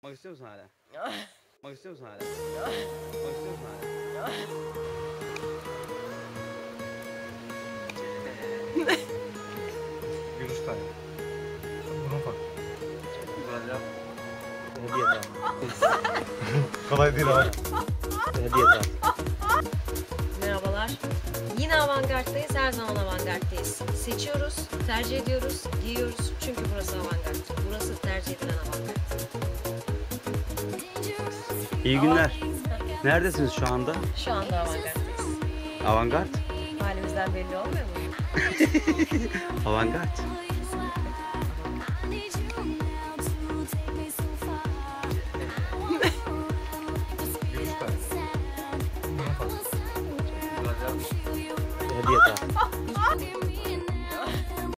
Bakmak istiyor musun hala? Bakmak istiyor musun hala? Bakmak istiyor musun hala? Yunus Tay. Bunu bak. Hediye tamam. Kolay değil abi. Hediye tamam. Merhabalar. Yine avantgarddayız, her zaman avantgarddayız. Seçiyoruz, tercih ediyoruz, giyiyoruz. Çünkü burası avantgard. Burası tercih edilen avantgard. İyi günler. Neredesiniz şu anda? Şu anda avantgarddayız. Avantgard. Halimizden belli olmuyor mu? Avantgard.